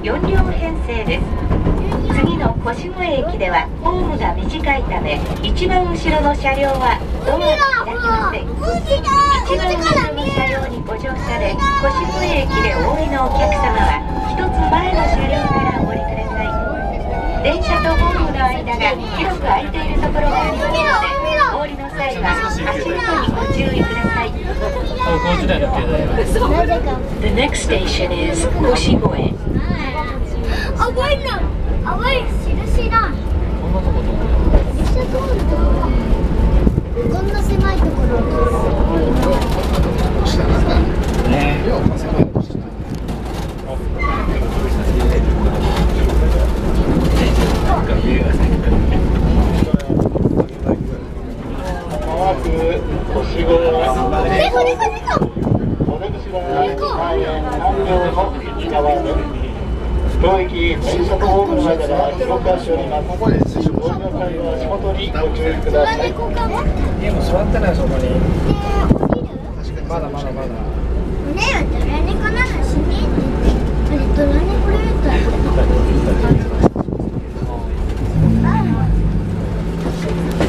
4両編成です。次の腰越駅ではホームが短いため、一番後ろの車両はドアが開きません。一番後ろの車両にご乗車で腰越駅でお降りのお客様は一つ前の車両からお降りください。電車とホームの間が広く空いているところがありますので、お降りの際は足元にご注意ください。The next station is 腰越。 青い印だ。電車通るとこんな狭いところね。 当駅電車とホームの間が広く空いております。お降りの際は足元にご注意ください。 でも座ってないそこに。まだ。ねえ、ドラ猫なのしねって言って。あれドラ猫レーター。